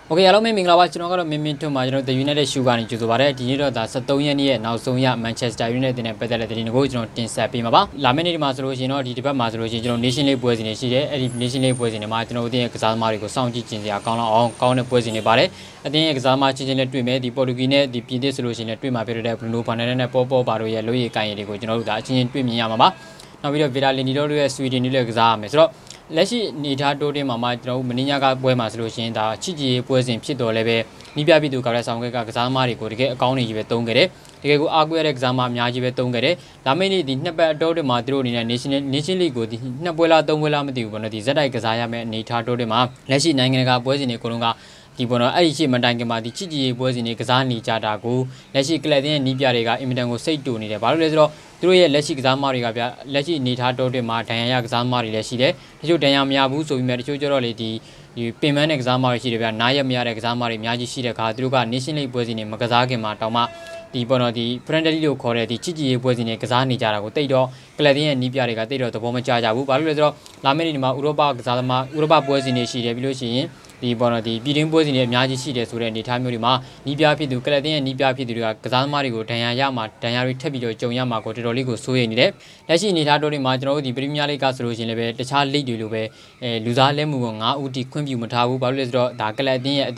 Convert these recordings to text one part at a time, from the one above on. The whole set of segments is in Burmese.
Okay, hello, me Minglawa Chinoga, Mimito Major, the United Sugar in Juzubare, Dinero, the Satoyan, now Sonia, Manchester United, and better than in Gojo, in Sapimaba, Lamini Masrojino, Dipa Masrojino, nationally was in a city, nationally was in a Martino, the Examarico Sound in the account on corner was in a barre. I think Exama Chilin to me, the Portuguese, the PD solution at Prima Period, Punupan and Popo, Baroya, Louis, Kainigo, that in Primiyama. Now we have Viralini, Sweden exam. Let's see, Nita de Mama, Maninaga, Buemas Lucien, the Chigi, Pues in Pito Leve, Nibia Bidu Carasanga, Zamari could get a county with Tongere, they go Aguer exam, Yaji with Tongere, Lamini did never do the Madro in a nationally good, Nabuela Donguela Madu, one of the Zeta Gazaya, Nita de Ma, let's see Nanga Boys in a Corunga. Tibono Aichi Mandangama, the Chigi was in a Kazani Chadago, Leshi Cladian Nibiarega, Imidango say to Nida Barrezo, through a Leshi Zamariga, Leshi Nitato de Martaya Zamari Leshide, Judayam Yabu, so we met Chujorality, the payment examari, Naya Mia examari, Miyaji Shida Kadruga, nationally was in a Makazaki Matama, the Bono, the Prendelio Kore, the Chigi was in a Kazani Jarago, Tedo, Cladian Nibiarega, Tedo, the Bomachaja, Barrezo, Lamerima, Uroba, Zalama, Uroba was in a Shida, the Bono, the beating was in a Miyaji Shida, so the time Nibia Pidu, Cladian, Nibia Pidu, Kazamarigo, Tayama, Tayari Tabio, Joyama, Cotoligo, Suenide, Lashi Nitado, Madro, the Premier League solution, the child lead Lube, Luzalemu, Uti, Quimbu Matabu, Balesro, Dakaladin,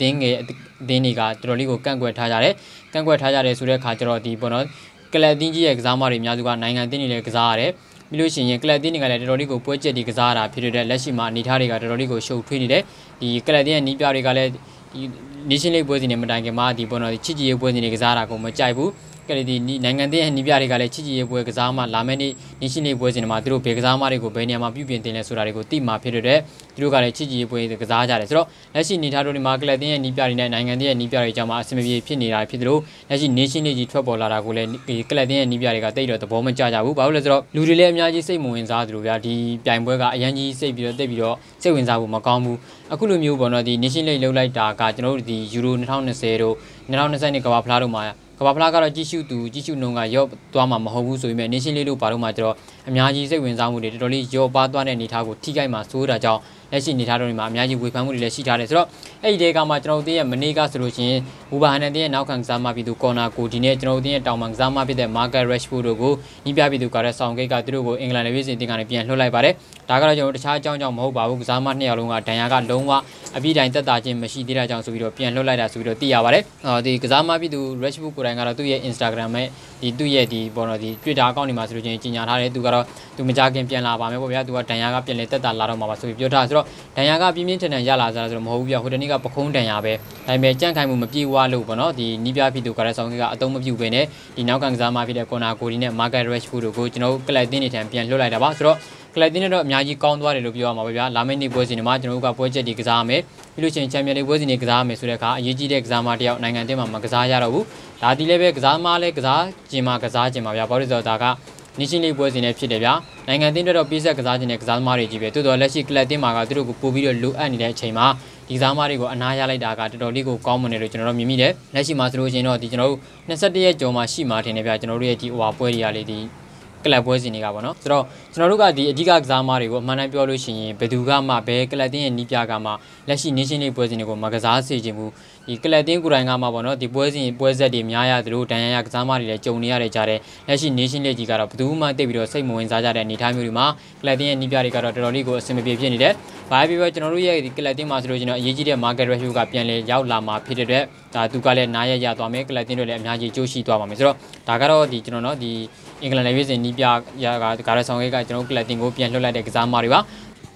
Deniga, Troligo, Kangue Tajare, Kangue Tajare, Sura Catero, the Bono, Caladingi examari, Yazuga, Nine Exare. Milusin, Cladining at Rodigo, Poche di Gazara, period Lashima, Nitariga, Rodigo show 20 day, the Caladian Nibiariga, nationally was in a Madangama, the Bono, the Chigi was in Gazara, Machaibu, Caladi, Nangande and Nibiariga, Chigi, Gazama, Lameni, nationally was in Madru, Pegazamarigo, Beniama, Pubian, Surarigo, Tima, period, Druga, Chigi, with the Gazaja. So, let's see Nitaro, Margaladi, and Nibiarina, Nangande, and Nibiarama, Semi Pinira, Pedro, let's see nationally trouble, Laragule, Caladian, Nibiariga, the Boma Jaja, Paulazro, Ludile, Yaji, say Moons Adru, the Bamberga, Yanji, Sabio, Debio, Sewinzabu, Makamu, Akulu Bono, the nationally low light dark, the Euro, Town Zero, Naran Seneca, Plaroma. Kaplaga Jishu to Jishu Nunga Yob, Tuama Mahobu, so we may nationally do Parumatro, and Yaji say when Zamu did release your Badwan and Nitago, Tiga Masura Jow, let's see Nitarima, Yaji with Pamu, let's see Tares. A day Gamatro, the Maniga solution, Ubahana, now can Zama Bidu Kona, coordinate Rodi and Tamang Zama with the Marga Rashford go, Nibabi do Carasong, Gadrugo, England visiting an Pian Lolabare, Tagajo, the Chajan Moba, Zama Nialunga, Tayaga, Longwa, Abida and Tajim, Machidira Jones, European Lola, Sudo Tiavare, the Zama Bidu Rashford. Instagram, the 2 year, the Bono, the Twitter account, Masrujan, Dugaro, to Majagan Piana, Mamma, to Tayaga, Pianeta, Laroma, so if you're Tazro, Tayaga, Pimitan and Yala, Hovia, Hudaniga, Pocon, Tayabe, I may Jankai Mupi Walu, the Nibia Pidu Carasonga, Atom of Ubene, the Nakan Zama Vida Kona, Corina, Maga Rashford, go, Caladini, and Pian Lola, Basro. Cladino, Miyaji Kondwari Rubio, Lamini was in a Martinuga Poche di Exame, Illusion Champion was in exam, Sureka, Yiji examatia, Nangandema, Magazaya, Ladilebe, Examale, Jima Gazajima, Borizo Daga, Nishini was in Epidevia, Nangandino of Pisa Gazajin examari, to the Leshi Cladima, Drugu, Pubio, Lu, and Chema, Examarigo, Anaya Daga, to Doligo, common original Mimide, Leshi Masrujino, the General, Nesadia Joma, Shi Martin, a Generality or Poeriality. Club was in Gabano. So, Sonoruga, the Diga Zamari, Manabiolushi, Bedugama, Becladin, and Nipiagama, Lashi nationally was in Magazasi Jimu, the Caladin Gurangama, the boys in Boza de Maya, the Rutania Zamari, Jonia Jare, Lashi nationally Digara, Duma, David, Simo, and Zaja, and Nitamurima, Cladin, Nipiaga, Rodrigo, Semipianide, 5 years Genoria, the Caladin Masrojina, Yiji, Margaret Rashuga, Pianle, Yaulama, Peter, Tukale, Naya Yatome, Latino, and Naji Joshi to Amazro, Tagaro, the Genono, the England in Nibia, Carasonga, Latin Opian Lola exam Mariva.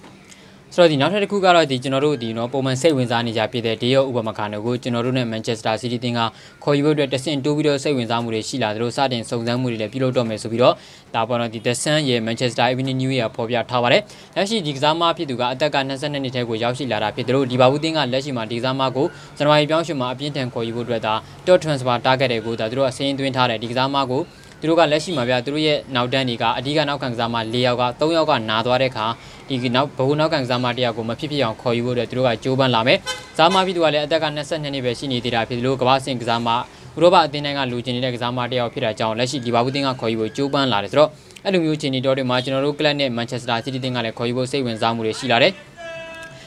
So the Nata Kugara, the General, the Nopoman say when Zani Japi, the Deo Ubamacano, General Manchester City Tinga, Koyu at the same 2 videos say when Zamuri Shila, Rosad and Sozamuri, the Piloto Mesubiro, Tapon the Descent, ye Manchester even in New Year, Povia Tavare, Lashi Dixama Piduga, Ataka Nasan and Tego Yashila, Pedro, Dibautinga, Lashima, Dixamago, Sanway Bianshima, Pintan Koyu Reda, Dot Transfer Target, that drew a Saint Wintara, Dixamago. Druga Lashima, Druye, now Danica, Adiga Naukangzama, Liaga, Toyoga, Nadwareka, Igi now Pohunakangzama Diago, Mapipi on Koyu, the Druga, Juban Lame, Zama Viduale, Ataka Nasan and Veshini, the Rapidu, Gavasing Zama, Roba Dinanga, Lujin, Exama Dia Pira John, Lashi, Dibaudinga, Koyu, Juban Ladro, and Muchini, Dori Marginal, Clan, Manchester City, Koyu, say when Zamure Shilare.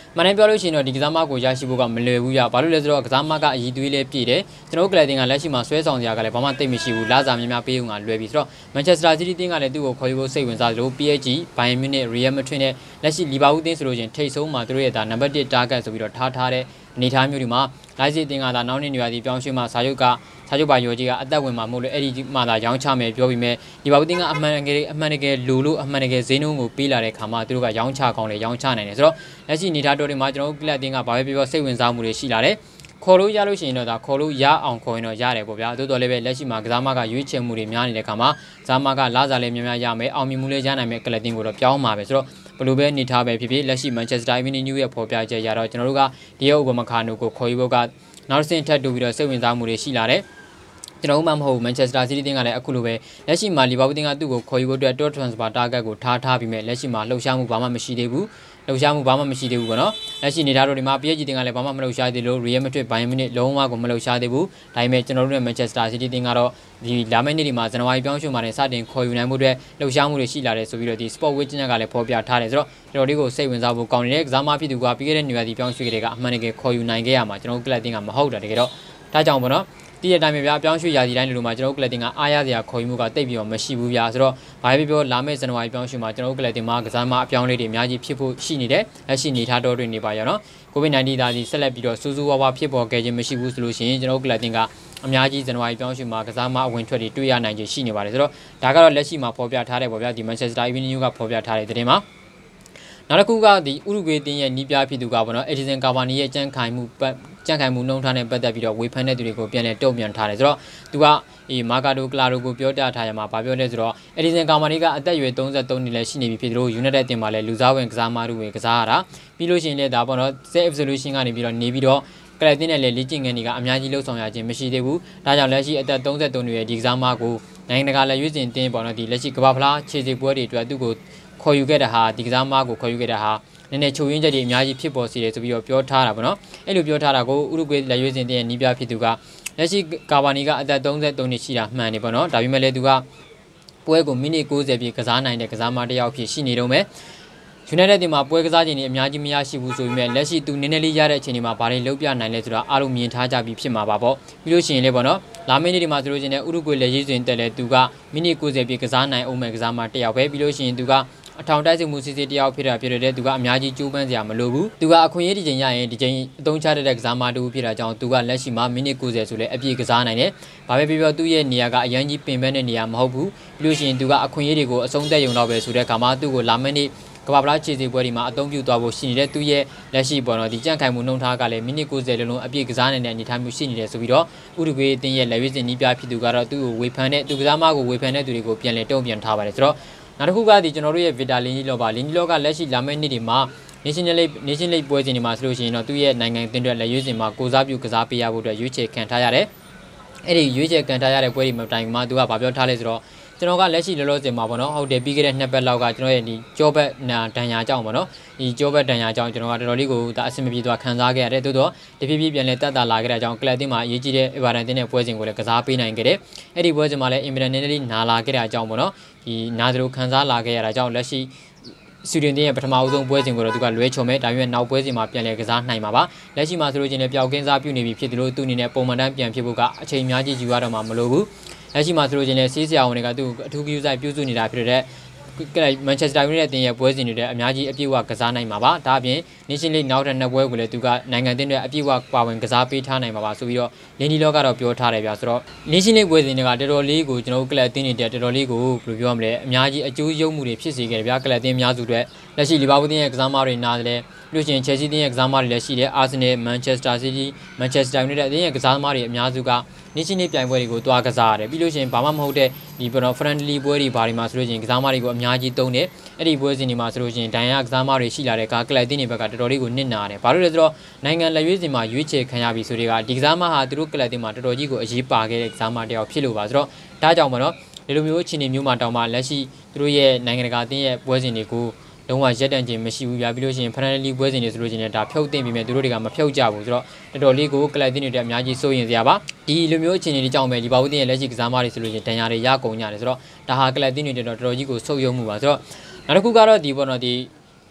မန်ပြောလို့ရှိရင်တော့ဒီကစားမကိုရရှိဖို့ကမလွယ်ဘူးရဘာလို့လဲဆိုတော့ကစားမကအည်သွေးလေးပြည့်တယ်ကျွန်တော်တို့ကလပ်တင်ကလက်ရှိမှာဆွဲဆောင်စရာကလည်းဘာမှသိပ်မရှိဘူးလာစားများများပေးုံကလွယ်ပြီဆိုတော့ Manchester City တင်းကလည်းသူ့ကိုခေါ်ယူဖို့စိတ်ဝင်စားသလို PSG Bayern Munich Real Madrid နဲ့လက်ရှိလီဗာပူးတင်းဆိုလို့ချင်းထိတ်ဆုံးမှာသူတို့ရဲ့ဒါနံပါတ်1 target ဆိုပြီးတော့ထားတဲ့အနေအထားမျိုးတွေမှာလိုက်စီတင်းကသာနောက်နေ့နေရာဒီပြောင်းရွှေ့မှာစာချုပ်ပါရောကြီးကအသက်ဝင်မှာမဟုတ်လို့အဲ့ဒီမှသာရောင်းချမယ်ပြောပြီးမဲ့လီဗာပူးတင်းကအမှန်တကယ်လိုလို့အမှန်တကယ်ဈေးနှုန်းကိုပေးလာတဲ့ခါမှာသူတို့ကရောင်းချကောင်းလေရောင်းချနိုင်တယ်ဆိုတော့လက်ရှိအနေထားတော်တွေမှာကျွန်တော်တို့ကလပ်တင်းကဘာပဲပြောစိတ်ဝင်စားမှုတွေရှိလာတယ်ခေါ်လို့ရလို့ရှိရင်တော့ဒါခေါ်လို့ရအောင်ခေါ်ရင်တော့ရတယ်ပေါ့ဗျာတိုးတော်လေးပဲလက်ရှိမှာကစားမကရွေးချယ်မှုတွေများနေတဲ့ခါမှာကစားမကလာစားလေးများများရမယ်အောင်မြင်မှုလေးရနိုင်မယ်ကလပ်တင်းကိုတော့ပြောင်းမှာပဲဆိုတော့ဘယ်လိုပဲနေထားပဲဖြစ်ဖြစ်လက်ရှိ Manchester Evening News ရဲ့ဖော်ပြချက်ရတော့ကျွန်တော်တို့ကဒီရဲ့ဥပမာခါနိုကိုခေါ်ယူဖို့ကနောက်တစ်ဆင့်ထပ်တူပြီးတော့စိတ်ဝင်စားမှုတွေရှိလာတယ်ကျွန်တော်မှမဟုတ် Manchester City တင်းကလည်းအခုလိုပဲလက်ရှိမှာလီဗာပူးတင်းကသူ့ကိုခေါ်ယူဖို့အတွက် top transfer target ကိုထားပြီးမဲ့လက်ရှိမှာလှုပ်ရှားမှုဘာမှမရှိသေးဘူးလှုပ်ရှားမှုဘာမှမရှိသေးဘူးပေါ့နော်လက်ရှိနေထားတော့ဒီမှာ PSG တင်းကလည်းဘာမှမလှုပ်ရှားသေးလို့ Real Madrid Bayern Munich လုံးဝကိုမလှုပ်ရှားသေးဘူးဒါပေမဲ့ကျွန်တော်တို့နဲ့ Manchester City တင်းကတော့ဒီလာမယ့်နေ့ဒီမှာဇန်နဝါရီပြောင်းရွှေ့မှာနဲ့စတင်ခေါ်ယူနိုင်မှုအတွက်လှုပ်ရှားမှုတွေရှိလာတယ်ဆိုပြီးတော့ဒီ Sport Witch ကလည်းဖော်ပြထားတယ်ဆိုတော့တော်တော်လေးကိုစိတ်ဝင်စားဖို့ကောင်းနေတဲ့ကစားမဖြစ်သူကပြီးခဲ့တဲ့နေရာဒီပြောင်းရွှေ့ကလေးကအမှန်တကယ်ခေါ်ယူနိုင်ခဲ့ရမှာကျွန်တော်တို့ကလပ်တင်းကမဟုတ်တာတကယ်တော့ဒါကြောင့်ပေါ့နော်တည်တဲ့အတိုင်းပဲဗျာပြောင်းရွှေ့ရာသီတိုင်းလိုမှာကျွန်တော်တို့ကလပ်တင်ကအားရစရာခေါ်ယူမှုကတိတ်ပြီးတော့မရှိဘူးဗျာဆိုတော့ဘာပဲပြောလာမယ့်ဇန်နဝါရီပြောင်းရွှေ့မှာကျွန်တော်တို့ကလပ်တင်မှာကစားမအပြောင်းလေးတွေအများကြီးဖြစ်ဖို့ရှိနေတယ်လက်ရှိနေထားတော့တွေနေပါရနော် COVID-19 သားစီဆက်လက်ပြီးတော့စူးစူးဝါးဝါဖြစ်ပေါ်ခဲ့ခြင်းမရှိဘူးဆိုလို့ရှိရင်ကျွန်တော်တို့ကလပ်တင်ကအများကြီးဇန်နဝါရီပြောင်းရွှေ့မှာကစားမအဝင်ထွက်တွေတွေ့ရနိုင်ခြင်းရှိနေပါတယ်ဆိုတော့ဒါကတော့လက်ရှိမှာဖော်ပြထားတယ်ပေါ့ဗျာဒီ Manchester Evening News ကဖော်ပြထားတဲ့သတင်းမှာနောက်တစ်ခုကဒီဥရုဂွေးတင်းရဲ့နီးပြဖြစ်သူကပေါ့နော်အက်ဒီဆန်ကာဗာနီရဲ့ကြန့်ခိုင်မှုနှုံးထားတဲ့ပတ်သက်ပြီးတော့ဝေဖန်တဲ့သူတွေကိုပြန်လည်တုံ့ပြန်ထားတယ်ဆိုတော့သူကမာကာဒိုကလာရိုကိုပြောပြထားရမှာဗာပြောလဲဆိုတော့အက်ဒီဆန်ကာဗာနီကအသက်အရွယ်33နှစ်လည်းရှိနေပြီဖြစ်သလို United တင်မှာလည်းလူစားဝင်ကစားမတို့ဝင်ကစားရတာပြီးလို့ရှိရင်လည်းဒါပေါ့နော် Set Absolution ကနေပြီးတော့ကလပ်တင်းနဲ့လည်းလေ့ကျင့်ခန်းတွေကအများကြီးလှုပ်ဆောင်ရခြင်းမရှိသေးဘူးဒါကြောင့်လက်ရှိအသက်33နှစ်ရဲ့ဒီကစားမကိုနိုင်ငံတကာလည်းရွေးစင်တင်းပေါ့နော်ဒီလက်ရှိကမ္ဘာဖလားခြေစီပွဲတွေအတွက်သူ့ကိုခေါ်ယူခဲ့တာဟာဒီကစားမကိုခေါ်ယူခဲ့တာဟာနည်းနည်းချုပ်ရင်းချက်တွေအများကြီးဖြစ်ပေါ်စေတယ်ဆိုပြီးတော့ပြောထားတာပေါ့နော်အဲ့လိုပြောထားတာကိုဥရုဂွေးလက်ရွေးစင်တင်းရဲ့နီးပြဖြစ်သူကလက်ရှိကာဗာနီကအသက်33နှစ်ရှိတာမှန်တယ်ပေါ့နော်ဒါပေမဲ့လည်းသူကပွဲကိုမိနစ်90ပြည့်ကစားနိုင်တဲ့ကစားမတစ်ယောက်ဖြစ်ရှိနေတော့မယ်United တင်မှာပွဲကစားခြင်းတွေအများကြီးမရရှိဘူးဆိုပေမဲ့လက်ရှိသူနည်းနည်းလေးရတဲ့အချိန်တွေမှာဘာတွေလုပ်ပြနိုင်လဲဆိုတာအားလုံးမြင်ထားကြပြီးဖြစ်မှာပါပေါ့ပြီးလို့ရှိရင်လည်းပေါ့နော်လာမယ့်နေ့ဒီမှာဆိုလို့ရှိရင်ဥရုဂွေးလက်ရေးစဉ်တက်လဲသူကမိနစ်90ပြည့်ကစားနိုင်အောင်မဲ့ကစားမတစ်ယောက်ပဲပြီးလို့ရှိရင်သူကအထောင်တိုက်စစ်မှုစစ်တယောက်ဖြစ်တာဖြစ်တဲ့သူကအများကြီးကြိုးပမ်းစရာမလိုဘူးသူကအခွင့်အရေးဒီချိန်ရရင်ဒီချိန်အသုံးချတဲ့ကစားမတူဖြစ်တာကြောင့်သူကလက်ရှိမှာမိနစ်90ဆိုလဲအပြည့်ကစားနိုင်တယ်ဘာပဲပြောသူ့ရဲ့နေရာကအရန်ကြီးပင်ပန်းတဲ့နေရာမဟုတ်ဘူးပြီးလို့ရှိရင်သူကအခွင့်အရေးတွေကိုအဆုံးသက်ရုံတော့ပဲဆိုတဲ့ခါမှာသူ့ကိုလာမယ့်နေ့ကမ္ဘာဖလားခြေစီပွဲဒီမှာအသုံးပြုသွားဖို့ရှိနေတဲ့သူ့ရဲ့လက်ရှိပေါ်တော့ဒီကြန့်ခိုင်မှုနှုံးထားကလည်းမိနစ်90လုံးအပြည့်ကစားနိုင်တဲ့အနေအထားမျိုးရှိနေတယ်ဆိုပြီးတော့ဥရုဂွေးအသင်းရဲ့လက်ရွေးစင်နီးပြဖြစ်သူကတော့သူ့ကိုဝေဖန်တဲ့သူကစားမကိုဝေဖန်တဲ့သူတွေကိုပြန်လည်တုံ့ပြန်ထားပါတယ်ဆိုတော့နောက်တစ်ခုကဒီကျွန်တော်တို့ရဲ့ Vita Lini လောက Lini လောကလက်ရှိလာမယ့်နေ့တွေမှာ Nation League ပွဲစဉ်တွေမှာဆိုလို့ရှိရင်တော့သူ့ရဲ့နိုင်ငံအသင်းတွေလက်ရွေးစင်မှာကိုစားပြုကစားပေးရဖို့အတွက်ရွေးချယ်ခံထားရတယ်အဲ့ဒီရွေးချယ်ခံထားရတဲ့ပွဲတွေမှာတိုင်မှာသူကဗာပြောထားလဲဆိုတော့ကျွန်တော်ကလက်ရှိလောလောဆယ်မှာပေါ့နော်ဟုတ်တယ်ပြီးခဲ့တဲ့2ပတ်လောက်ကကျွန်တော်ရဲ့ဒီကြောဘက်ဒဏ်ရာကြောင့်ပေါ့နော်ဒီကြောဘက်ဒဏ်ရာကြောင့်ကျွန်တော်ကတော်တော်လေးကိုဒါအဆင်မပြေသွားခံစားခဲ့ရတယ်တိုးတော့တဖြည်းဖြည်းပြန်လဲတက်တာလာခဲ့တဲ့ကြောင့်ကလပ်တင်းမှာအရေးကြီးတဲ့ Everton တင်းတဲ့ပွဲစဉ်ကိုလည်းကစားပေးနိုင်ခဲ့တယ်အဲ့ဒီပွဲစဉ်မှာလည်း Everton နည်းနည်းလေးနာလာခဲ့တဲ့အကြောင်းပေါ့နော်ဒီနာသလိုခံစားလာခဲ့ရတာကြောင့်လက်ရှိစူဒင်တင်းရဲ့ပထမအဆုံးပွဲစဉ်ကိုတော့သူကလွဲချုံမဲ့ဒါပေမဲ့နောက်ပွဲစဉ်မှာပြန်လဲကစားနိုင်မှာပါလက်ရှိမှာဆိုလို့ချင်းလည်းပျောက်ကင်းစားပြုနေပြီဖြစ်တယ်လို့သူအနေနဲ့ပုံမှန်တမ်းပြန်ဖြစ်ဖို့ကအချိန်အများကြီးယူရတော့မှာမလိုဘူးလက်ရှိမှာဆိုလို့ချင်းလည်းစီးစရာဝင်တွေကသူအထူးကူးဆိုင်ပြုစုနေတာဖြစ်တဲ့မန်ချက်စတာယူနိုက်တက်ရဲ့ပွဲစဉ်တွေအများကြီးအပြည့်အဝကစားနိုင်မှာပါဒါအပြင် Nation League နောက်ထပ်2ပွဲကိုလည်းသူကနိုင်ငံတင်းတွေအပြည့်အဝပါဝင်ကစားပေးထားနိုင်မှာပါဆိုပြီးတော့လင်းဒီလောကတော့ပြောထားတယ်ဗျာဆိုတော့ Nation League ပွဲစဉ်တွေကတော်တော်လေးကိုကျွန်တော်တို့ကလပ်တင်းတွေတော်တော်လေးကိုဘယ်လိုပြောမလဲအများကြီးအကျိုးရုပ်မှုတွေဖြစ်စေခဲ့တယ်ဗျာကလပ်တင်းအများစုတွေလက်ရှိလီဗာပူးတင်းရဲ့ကစားမတွေနားတယ်လို့ရှိရင် Chelsea တင်းရဲ့ကစားမတွေလည်းရှိတယ် Arsenal Manchester City Manchester United တင်းရဲ့ကစားမတွေအများစုက Nation League ပြိုင်ပွဲတွေကိုတွားကစားရတယ်ပြီးလို့ရှိရင်ဘာမှမဟုတ်တဲ့ဒီပေါ်တော့ friendly ပွဲတွေဘာတွေမှာဆိုလို့ရှိရင်ကစားမတွေကိုအများကြီးသုံးတယ်အဲ့ဒီပွဲစဉ်တွေမှာဆိုလို့ရှိရင်ဒိုင်ယာကစားမတွေရှိလာတဲ့ကကလပ်တင်းတွေဘက်ကတော်တော်လေးကိုနစ်နာတယ်ဘာလို့လဲဆိုတော့နိုင်ငံလက်ရွေးစင်မှာရွေးချယ်ခံရပြီဆိုတဲ့ကဒီကစားမဟာသူတို့ကလပ်တင်းမှာတော်တော်ကြီးကိုအရေးပါခဲ့တဲ့ကစားမတယောက်ဖြစ်လို့ပါဆိုတော့ဒါကြောင့်မနော်ဒီလိုမျိုးအခြေအနေမျိုးမှာတောင်မှလက်ရှိသူတို့ရဲ့နိုင်ငံတကာအသင်းရဲ့ပွဲစဉ်တွေကိုလုံးဝရက်တန့်ခြင်းမရှိဘူးဗျာပြီးလို့ရှိရင် friendly ပွဲစဉ်တွေဆိုလို့ရှိရင်ဒါဖြုတ်တင်ပြီးမြဲသူတို့တွေကမဖြုတ်ကြဘူးဆိုတော့တော်တော်လေးကိုကလပ်တင်းတွေအများကြီးစိုးရင်စရာပါဒီလိုမျိုးအခြေအနေတွေကြောင့်ပဲလီဗာပူးတင်းရဲ့လက်ရှိကစားမတွေဆိုလို့ရှိရင်ဒဏ်ရာတွေရကုန်ကြတယ်ဆိုတော့ဒါဟာကလပ်တင်းတွေတော်တော်ကြီးကိုဆုပ်ယုံမှုပါဆိုတော့နောက်တစ်ခုကတော့ဒီပေါ့နော်ဒီ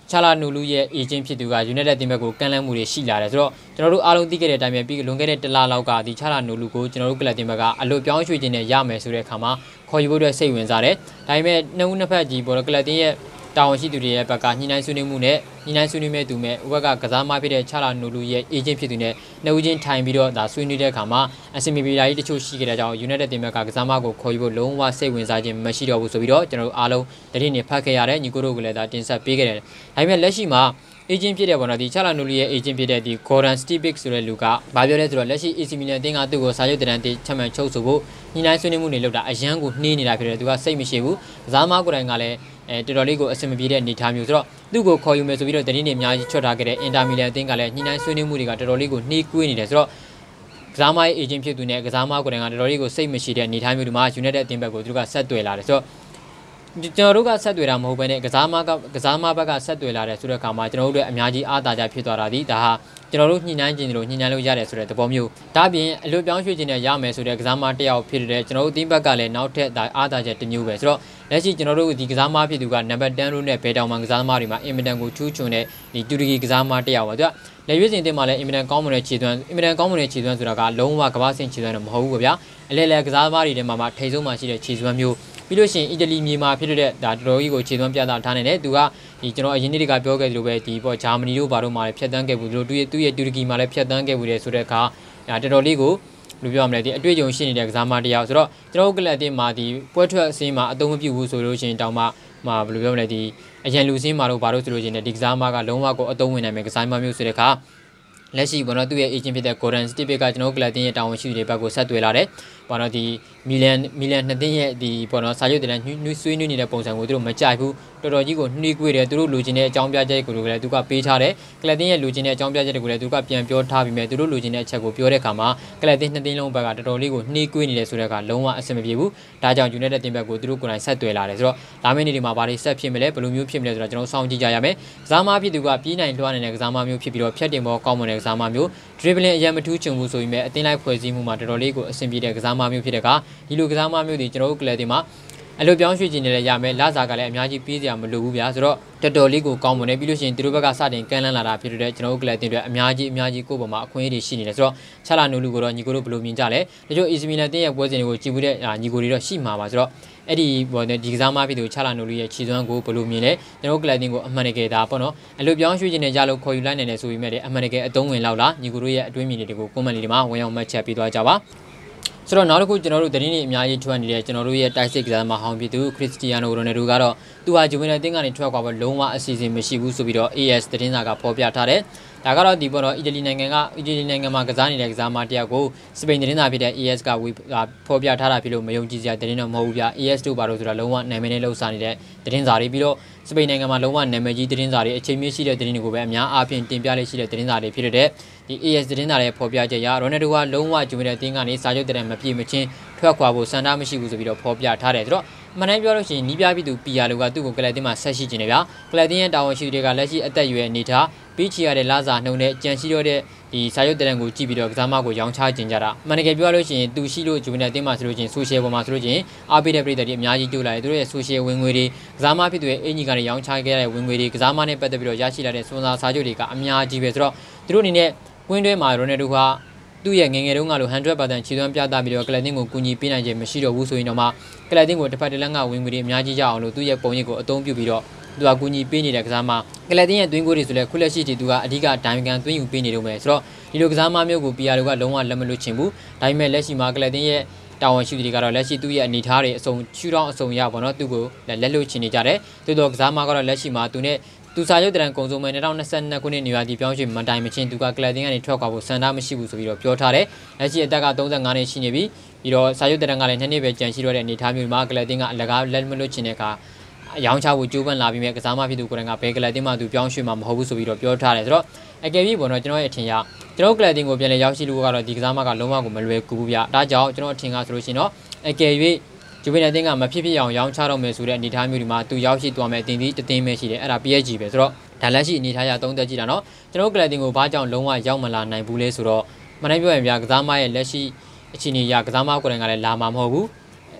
ချလာနူလူရဲ့ agent ဖြစ်သူက United တင်ဘက်ကိုကန့်လန့်မှုတွေရှိလာတယ်ဆိုတော့ကျွန်တော်တို့အားလုံးသိခဲ့တဲ့အတိုင်းပဲပြီးလွန်ခဲ့တဲ့တစ်လလောက်ကဒီချလာနူလူကိုကျွန်တော်တို့ကလပ်တင်ဘက်ကအလို့ပြောင်းရွှေ့ခြင်းနဲ့ရမယ်ဆိုတဲ့အခါမှာခေါ်ယူဖို့အတွက်စိတ်ဝင်စားတယ်ဒါပေမဲ့နှစ်ဦးနှစ်ဖက်ကြီးပေါ်တော့ကလပ်တင်ရဲ့တာဝန်ရှိသူတွေရဲ့ဘက်ကညှိနှိုင်းဆွေးနွေးမှုနဲ့ညှိနှိုင်းဆွေးနွေးမဲ့သူမဲ့ဥပကကစားမဖြစ်တဲ့ချလာနူလူရဲ့ agent ဖြစ်သူနဲ့နှစ်ဦးချင်းထိုင်ပြီးတော့ဒါဆွေးနွေးတဲ့အခါမှာအစင်မီပီလာကြီးတချို့ရှိခဲ့တဲ့ကြောင့် United တင်ဘက်ကကစားမကိုခေါ်ယူဖို့လုံးဝစိတ်ဝင်စားခြင်းမရှိတော့ဘူးဆိုပြီးတော့ကျွန်တော်တို့အားလုံးတတိနေဖတ်ခဲ့ရတဲ့ညီကိုတို့ကလည်းဒါတင်ဆက်ပေးခဲ့တယ်ဒါပေမဲ့လက်ရှိမှာ agent ဖြစ်တဲ့ပေါ်တော့ဒီချလာနူလူရဲ့ agent ဖြစ်တဲ့ဒီ Gordon Stipic ဆိုတဲ့လူကဘာပြောလဲဆိုတော့လက်ရှိ AC Milan တင်းကသူ့ကိုစာချုပ်တရန်တေးချက်မှန်ချုပ်ဆိုဖို့ညှိနှိုင်းဆွေးနွေးမှုတွေလုပ်တာအရန်ကိုနှေးနေတာဖြစ်တယ်သူကစိတ်မရှိဘူးကစားမကိုယ်တိုင်ကလည်းတော်တော်လေးကိုအဆင်မပြေတဲ့အနေအထားမျိုးဆိုတော့သူ့ကိုခေါ်ယူမယ်ဆိုပြီးတော့တတိနေအများကြီးချွတ်ထားခဲ့တဲ့ Inter Milan အသင်းကလည်းညှိနှိုင်းဆွေးနွေးမှုတွေကတော်တော်လေးကိုနှေးကွေးနေတယ်ဆိုတော့ကစားမရဲ့ agent ဖြစ်သူနဲ့ကစားမကိုယ်တိုင်ကတော်တော်လေးကိုစိတ်မရှိတဲ့အနေအထားမျိုးဒီမှာ United အသင်းဘက်ကိုသူကဆက်သွယ်လာတယ်ဆိုတော့ကျွန်တော်တို့ကဆက်သွယ်တာမဟုတ်ဘဲနဲ့ကစားမဘက်ကဆက်သွယ်လာတယ်ဆိုတဲ့အခါမှာကျွန်တော်တို့အများကြီးအားသာကြဖြစ်သွားတာဒီဒါဟာကျွန်တော်တို့ညှိနှိုင်းခြင်းတို့ညှိနှိုင်းလို့ရတယ်ဆိုတဲ့သဘောမျိုးဒါပြင်အလွတ်ပြောင်းရွှေ့ခြင်းနဲ့ရမယ်ဆိုတဲ့ကစားမတစ်ယောက်ဖြစ်တဲ့ကျွန်တော်တို့အသင်းဘက်ကလည်းနောက်ထပ်အားသာချက်တစ်မျိုးပဲဆိုတော့လက်ရှိကျွန်တော်တို့ဒီကစားမဖြစ်သူကနံပါတ်10လို့နဲ့ဘယ်တောင်မှကစားမတွေမှာအင်မတန်ကိုချူးချွန်တဲ့ဒီတူရကီကစားမတစ်ယောက်ပါသူကလက်ရွေးစင်တင်မှာလည်းအင်မတန်ကောင်းမွန်တဲ့ခြေသွမ်းဆိုတာကလုံးဝကမ္ဘာ့ဆင့်ခြေသွမ်းတော့မဟုတ်ဘူးဗျာအလဲကစားမတွေထဲမှာထိပ်ဆုံးမှာရှိတဲ့ခြေသွမ်းမျိုးပြီးလို့ရှိရင်အီတလီမြေမှာဖြစ်တဲ့ဒါတော်တော်ကြီးကိုခြေသွမ်းပြသထားနေတယ်သူကဒီကျွန်တော်အရင်နေ့ကပြောခဲ့သလိုပဲဒီပေါ့ဂျာမနီတို့ဘာတို့မှာလည်းဖြတ်တန်းခဲ့ဘူးလို့သူ့ရဲ့တူရကီမှာလည်းဖြတ်တန်းခဲ့ဘူးလေဆိုတဲ့အခါတော်တော်လေးကိုလူပြောရမလဲဒီအတွေ့အကြုံရှိနေတဲ့ကစားမတရားဆိုတော့ကျွန်တော်တို့ကလပ်အသင်းမှာဒီပွဲထွက်အစင်းမှာအသုံးမပြုဘူးဆိုလို့ရှိရင်တောင်မှဘယ်လိုပြောမလဲဒီအရန်လူစင်းမှာတော့ဘာလို့ဆိုလို့ရှိရင်ဒီကစားမကလုံးဝကိုအသုံးဝင်နိုင်မယ်ကစားမမျိုးဆိုတဲ့အခါလက်ရှိဘောနော်သူ့ရဲ့ agent ဖြစ်တဲ့ Gordon Stipic ကကျွန်တော်တို့ကလပ်တင်းရဲ့တာဝန်ရှိသူတွေဘက်ကိုဆက်သွယ်လာတယ်ဘောနော်ဒီမီလန်နှစ်တင်းရဲ့ဒီဘောနော်စာချုပ်တင်နှွေးဆွေးနွေးနေတဲ့ပုံစံကိုသူတို့မကြိုက်ဘူးတော်တော်ကြီးကိုနှွေးကွေးတယ်သူတို့လူချင်းတဲ့အကြောင်းပြချက်ကိုလည်းသူကပေးထားတယ်ကလပ်တင်းရဲ့လူချင်းတဲ့အကြောင်းပြချက်တွေကိုလည်းသူကပြန်ပြောထားပြီးမြဲသူတို့လူချင်းတဲ့အချက်ကိုပြောတဲ့အခါမှာကလပ်တင်းနှစ်တင်းလုံးဘက်ကတော်တော်လေးကိုနှွေးကွေးနေတယ်ဆိုတဲ့အခါလုံးဝအဆင်မပြေဘူးဒါကြောင့် United တင်ဘက်ကိုသူတို့ကိုယ်တိုင်ဆက်သွယ်လာတယ်ဆိုတော့လာမယ့်နေ့ဒီမှာဘာတွေဆက်ဖြစ်မလဲဘယ်လိုမျိုးဖြစ်မလဲဆိုတော့ကျွန်တော်စောင့်ကြည့်ကြရမယ်ကစားမဖြစ်သူကပြေးနိုင်လွှားနေတဲ့ကစားမမျိုးဖြစ်ပြီးတော့ဖြတ်တင်ပေါ်ကောင်းမွန်တဲ့ကစားမမျိုး dribbling အရင်မထူးချွန်ဘူးဆိုပြီးမြဲအသင်းလိုက်ဖွဲ့စည်းမှုမှာတော်တော်လေးကိုအဆင်ပြေတဲ့ကစားမမျိုးဖြစ်တဲ့ကဒီလိုကစားမမျိုးတွေကျွန်တော်တို့ကလပ်တင်မှာအလိုပြောင်းရွှေ့ခြင်းတွေလည်းရမယ်လစာကလည်းအများကြီးပေးစရာမလိုဘူးဗျာဆိုတော့တော်တော်လေးကိုကောင်းမွန်နေပြီးလို့ရှိရင်သူတို့ဘက်ကစတင်ကမ်းလှမ်းလာတာဖြစ်တဲ့ကျွန်တော်တို့ကလပ်တင်တွေအများကြီးကိုယ့်ဘက်မှာအခွင့်အရေးတွေရှိနေတယ်ဆိုတော့ချလာနူလူကိုတော့ညီကိုတို့ဘယ်လိုမြင်ကြလဲတချို့ AC Milan တင်းရဲ့ပွဲစဉ်တွေကိုကြည့်ဘူးတဲ့ညီကိုတွေတော့ရှိမှာပါဆိုတော့အဲ့ဒီဘောနဲ့ဒီကစားမဖြစ်သူချလာနူလူရဲ့ခြေစွမ်းကိုဘယ်လိုမြင်လဲကျွန်တော်တို့ကလပ်တင်ကိုအမှန်တကယ်ဒါပေါ့နော်အလိုပြောင်းရွှေ့ခြင်းတွေရလို့ခေါ်ယူလိုက်နိုင်တယ်ဆိုပြီးမဲ့အမှန်တကယ်အသုံးဝင်လောက်လားညီကိုတို့ရဲ့အတွင်းမြင်တွေကို comment လေးတွေမှာဝင်အောင်မှတ်ချက်ပေးသွားကြပါဆိုတော့နောက်တစ်ခုကျွန်တော်တို့သတင်းတွေအများကြီးထွက်နေတဲ့ကျွန်တော်တို့ရဲ့တိုက်စစ်ကစားမဟောင်းပြည်သူခရစ္စတီယာနိုရိုနယ်ဒိုကတော့သူဟာဂျူဗင်နယ်တင်းကနေထွက်ခွာဖို့လုံးဝအစီအစဉ်မရှိဘူးဆိုပြီးတော့ AS သတင်းစာကဖော်ပြထားတယ်ဒါကတော့ဒီပေါ်တော့အီတလီနိုင်ငံမှာကစားနေတဲ့ကစားမတယောက်ကိုစပိန်သတင်းစာဖြစ်တဲ့ AS ကဖော်ပြထားတာဖြစ်လို့မယုံကြည်စရာသတင်းတော့မဟုတ်ဘူးဗျ AS တို့ဘာလို့ဆိုတာလုံးဝနာမည်နဲ့လှုပ်ရှားနေတဲ့သတင်းစာတွေပြီးတော့စပိန်နိုင်ငံမှာလုံးဝနာမည်ကြီးသတင်းစာတွေအချိန်မြင့်ရှိတဲ့သတင်းတွေကိုပဲအများအားဖြင့်တင်ပြလေးရှိတဲ့သတင်းစာတွေဖြစ်တဲ့ဒီ AS သတင်းစာရဲ့ဖော်ပြချက်အရရိုနယ်ဒိုကလုံးဝဂျူဗင်နယ်တင်းကနေစာချုပ်တဲ့မပြေမချင်းထွက်ခွာဖို့စံတားမရှိဘူးဆိုပြီးတော့ဖော်ပြထားတယ်ဆိုတော့မနိုင်ပြောလို့ရှိရင်နီးပြပြီးသူပီယာလိုကသူ့ကိုကလပ်တင်းမှာဆက်ရှိနေတယ်ဗျာကလပ်တင်းရဲ့တာဝန်ရှိသူတွေကလက်ရှိအသက်အရွယ်အနေထားပြီးချီရတဲ့လာစာနှုံနဲ့ကြံရှိတော့တဲ့ဒီစာရုပ်တရံကိုကြည့်ပြီးတော့ကစားမကိုရောင်းချခြင်းကြတာမန်တကယ်ပြောရလို့ရှိရင်သူရှိလို့ဂျူဗင်နယ်တင်းမှာဆိုလို့ရှိရင်ဆိုရှယ်ပေါ်မှာဆိုလို့ရှိရင်အားပေးတဲ့ပြည်သက်တွေအများကြီးတိုးလာတယ်သူတို့ရဲ့ဆိုရှယ်ဝင်ငွေတွေကစားမဖြစ်သူရဲ့အင်ဂျီကနေရောင်းချခဲ့တဲ့ဝင်ငွေတွေကစားမနဲ့ပတ်သက်ပြီးတော့ရရှိလာတဲ့စွမ်းစားစာချုပ်တွေကအများကြီးပဲဆိုတော့သူတို့အနေနဲ့ကွင်းတွဲမှာရိုနယ်ဒိုကသူ့ရဲ့ငယ်တုန်းကလို 100% ခြေသွမ်းပြသပြီးတော့ကလပ်တင်းကိုကူညီပေးနိုင်ခြင်းမရှိတော့ဘူးဆိုရင်တော့မှကလပ်တင်းကိုတစ်ဖက်တစ်လက်ကဝင်ငွေတွေအများကြီးရအောင်လို့သူ့ရဲ့ပုံရိပ်ကိုအသုံးပြုပြီးတော့သူကကူညီပေးနေတဲ့ကစားမကလပ်တင်းရဲ့သွင်းကိုတွေဆိုလဲခုလက်ရှိသူကအဓိကဒိုင်ကန်သွင်းယူပေးနေတော့မယ်ဆိုတော့ဒီလိုကစားမမျိုးကိုပီယာလိုကလုံးဝလက်မလွတ်ချင်ဘူးဒါပေမဲ့လက်ရှိမှာကလပ်တင်းရဲ့တာဝန်ရှိသူတွေကတော့လက်ရှိသူ့ရဲ့အနေထားတွေအစုံရှူတောင်းအစုံရပါတော့သူ့ကိုလက်လွတ်ချင်နေကြတယ်တိုးတော့ကစားမကတော့လက်ရှိမှာသူနဲ့သူစာချုပ်တရံကုံစုံမဲ့2022ခုနှစ်နေရာဒီပြောင်းရွှေ့မတိုင်မချင်းသူကကလပ်တင်းကနေထွက်ခွာဖို့စံတားမရှိဘူးဆိုပြီးတော့ပြောထားတယ်လက်ရှိအသက်က35နှစ်ရှိနေပြီပြီးတော့စာချုပ်တရံကလည်း2နှစ်ပဲကျန်ရှိတော့တဲ့အနေထားမျိုးမှာကလပ်တင်းကအလကားလက်မလွတ်ချင်တဲ့အခါရောင်းချဖို့ကြိုးပမ်းလာပြီးမြဲကစားမဖြစ်သူကိုယ်တိုင်ကဘယ်ကလပ်တင်းမှသူပြောင်းရွှေ့မှာမဟုတ်ဘူးဆိုပြီးတော့ပြောထားတယ်ဆိုတော့အကယ်၍ပေါ့နော်ကျွန်တော်ရဲ့အထင်ရကျွန်တော်ကလပ်တင်းကိုပြန်လဲရောက်ရှိလို့ကတော့ဒီကစားမကလုံးဝကိုမလွယ်ကူဘူးဗျဒါကြောင့်ကျွန်တော်အထင်ကဆိုလို့ရှိရင်တော့အကယ်၍ဂျူဗင်နယ်တင်းကမဖြစ်ဖြစ်အောင်ရောင်းချတော့မယ်ဆိုတဲ့အနေအထားမျိုးဒီမှာသူရောက်ရှိသွားမယ်အတင်းဒီတတင်းပဲရှိတယ်အဲ့ဒါ PSG ပဲဆိုတော့ဒါလက်ရှိအနေထားရသုံးသက်ကြည့်တာနော်ကျွန်တော်ကလပ်တင်းကိုဘာကြောင့်လုံးဝရောက်မလာနိုင်ဘူးလဲဆိုတော့မနိုင်ပြောရင်ဗျာကစားမရဲ့လက်ရှိအခြေအနေရကစားမကိုယ်တိုင်ကလည်းလာမှာမဟုတ်ဘူး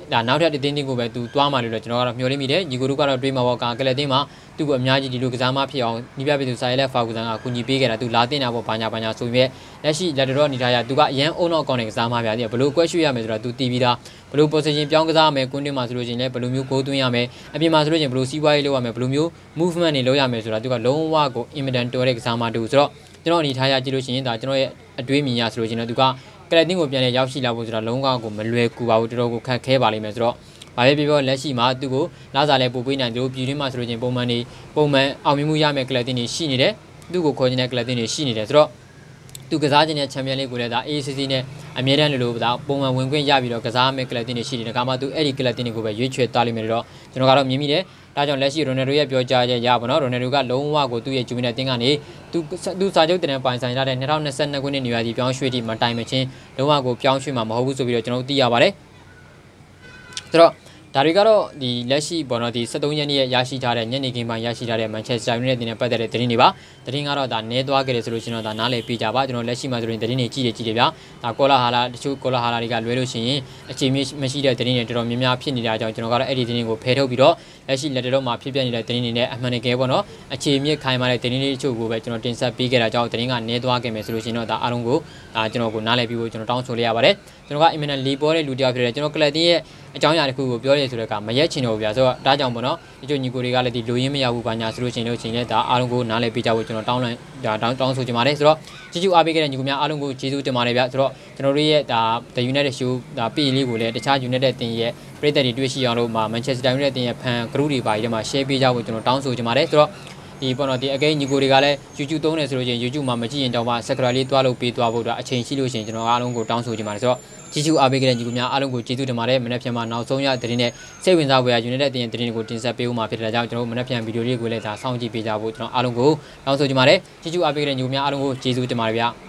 ဒါနောက်ထပ်တင်းတင်းကိုပဲသူသွားမှလို့လည်းကျွန်တော်ကတော့မျှော်လင့်မိတယ်ညီကိုတို့ကတော့တွေးမှာပေါ့ကလပ်တင်းမှာသူ့ကိုအများကြီးဒီလိုကစားမဖြစ်အောင်နီးပြပြည်သူဆိုင်လက်ဖာကူဆန်ကကူညီပေးခဲ့တာသူလာတင်တာပေါ့ဘာညာဆိုပြီးလက်ရှိလက်တော်အနေထားရသူကအရန်အုံတော့ကောင်းတဲ့ကစားမပြတယ်ဘလို့ကွက်ရွှေ့ရမယ်ဆိုတော့သူတီးပြီးသားဘလို့ position ပြောင်းကစားရမယ်ကွန်းတင်မှာဆိုလို့ရှိရင်လည်းဘလို့မျိုးကိုသွင်းရမယ်အပြင်မှာဆိုလို့ရှိရင်ဘလို့စီးပွားရေးလုပ်ရမယ်ဘလို့မျိုး movement တွေလုပ်ရမယ်ဆိုတော့သူကလုံးဝကို immediate တော်တဲ့ကစားမတူဆိုတော့ကျွန်တော်အနေထားရကြည့်လို့ရှိရင်ဒါကျွန်တော်ရဲ့အတွေးမြင်ရဆိုလို့ရှိရင်တော့သူကကလပ်တင်းကိုပြန်လဲရောက်ရှိလာဖို့ဆိုတော့လုံးဝကိုမလွယ်ကူပါဘူးတော်တော်ကိုခက်ခဲပါလိမ့်မယ်ဆိုတော့ဘာပဲပြောလက်ရှိမှာသူ့ကိုလာစားလဲပို့ပေးနိုင်တယ်လို့ပြည်တွင်းမှာဆိုလို့ချင်းပုံမှန်အောင်မြင်မှုရမယ်ကလပ်တင်းတွေရှိနေတယ်သူ့ကိုခေါ်နေတဲ့ကလပ်တင်းတွေရှိနေတယ်ဆိုတော့သူကစားခြင်းနဲ့ချန်ပီယံလိကိုလည်းဒါ ACC နဲ့အမြဲတမ်းလိုဒါပုံမှန်ဝင်ခွင့်ရပြီးတော့ကစားမယ်ကလပ်တင်းတွေရှိတယ်ဒါကမှသူအဲ့ဒီကလပ်တင်းတွေကိုပဲရွေးချယ်သွားလိမ့်မယ်တော့ကျွန်တော်ကတော့မြင်မိတယ်ဒါကြောင့်လက်ရှိရိုနယ်ဒိုရဲ့ပြောကြားချက်ရပါတော့ရိုနယ်ဒိုကလုံးဝကိုသူ့ရဲ့ဂျူမီနယ်တင်းကနေသူစာချုပ်တင်ပိုင်ဆိုင်ရတဲ့2022ခုနှစ်နေရာဒီပြောင်းရွှေ့တိမတိုင်မချင်းလုံးဝကိုပြောင်းရွှေ့မှာမဟုတ်ဘူးဆိုပြီးတော့ကျွန်တော်တို့သိရပါတယ်ဆိုတော့ဒါတွေကတော့ဒီလက်ရှိပေါ်တော့ဒီ73ရက်နေ့ရရှိထားတဲ့ညနေခင်းပိုင်းရရှိထားတဲ့ Manchester United တင်နဲ့ပတ်သက်တဲ့သတင်းတွေပါသတင်းကတော့ဒါနဲသွားခဲ့တယ်ဆိုလို့ရှိရင်တော့ဒါနားလည်ပြကြပါကျွန်တော်လက်ရှိမှာဆိုရင်သတင်းတွေကြည့်တယ်ဗျာဒါကောလာဟာလာတချို့ကောလာဟာလာတွေကလွဲလို့ရှိရင်အခြေမရှိတဲ့သတင်းတွေတော်တော်များများဖြစ်နေတာကြောင့်ကျွန်တော်ကတော့အဲ့ဒီသတင်းကိုဖယ်ထုတ်ပြီးတော့လက်ရှိလက်တော်မှာဖြစ်ပြနေတဲ့သတင်းတွေနဲ့အမှန်တကယ်ပေါ့နော်အခြေမြစ်ခိုင်မာတဲ့သတင်းတွေတချို့ကိုပဲကျွန်တော်တင်ဆက်ပေးခဲ့တာကြောင့်သတင်းကနဲသွားခဲ့မယ်ဆိုလို့ရှိရင်တော့ဒါအားလုံးကိုဒါကျွန်တော်ကိုနားလည်ပြီးဖို့ကျွန်တော်တောင်းဆိုလိုက်ရပါတယ်ကျွန်တော်ကအင်မတန်လီပေါ်တဲ့လူတစ်ယောက်ဖြစ်တယ်ကျွန်တော်ကလပ်တင်းရဲ့အကြောင်းအရာတစ်ခုကိုပြောရဆိုတဲ့ကမရက်ချင်တော့ဘူးဗျာဆိုတော့ဒါကြောင့်ပေါ့နော်ဒီချို့ညီကိုတွေကလည်းဒီလူရင်းမရဘူးဘာညာဆိုလို့ရှိရင်လည်းဒါအားလုံးကိုနားလည်ပေးကြဖို့ကျွန်တော်တောင်းဆိုချင်ပါတယ်ဆိုတော့ချစ်ချူအားပေးခဲ့တဲ့ညီကိုများအားလုံးကိုကျေးဇူးတင်ပါတယ်ဗျာဆိုတော့ကျွန်တော်တို့ရဲ့ဒါ The United Show ဒါ page လေးကိုလည်းတခြား United တင်ရဲ့ပရိသတ်တွေတွေ့ရှိအောင်လို့Manchester United တင်ရဲ့ fan group တွေပါကြီးထဲမှာ share ပေးကြဖို့ကျွန်တော်တောင်းဆိုချင်ပါတယ်ဆိုတော့ဒီပေါ့နော်ဒီအကိန်းညီကိုတွေကလည်း YouTube သုံးတယ်ဆိုလို့ရှိရင် YouTube မှာမကြည့်ရင်တောင်မှ subscribe လေးတွားလို့ပေးသွားဖို့အချိန်ရှိလို့ရှိရင်ကျွန်တော်အားလုံးကိုတောင်းဆိုချင်ပါတယ်ဆိုတော့ကြည့်ရှုအားပေးခဲ့တဲ့ညီကိုများအားလုံးကိုကျေးဇူးတင်ပါတယ်မနေ့ပြန်မှာနောက်ဆုံးရသတင်းနဲ့စိတ်ဝင်စားဖွယ်ရာ United တင်သတင်းတွေကိုတင်ဆက်ပေးဦးမှာဖြစ်တဲ့ကြောင့်ကျွန်တော်မနေ့ပြန်ဗီဒီယိုလေးကိုလည်းဒါစောင့်ကြည့်ပေးကြဖို့ကျွန်တော်အားလုံးကိုတောင်းဆိုချင်ပါတယ်ကြည့်ရှုအားပေးခဲ့တဲ့ညီကိုများအားလုံးကိုကျေးဇူးတင်ပါတယ်ဗျာ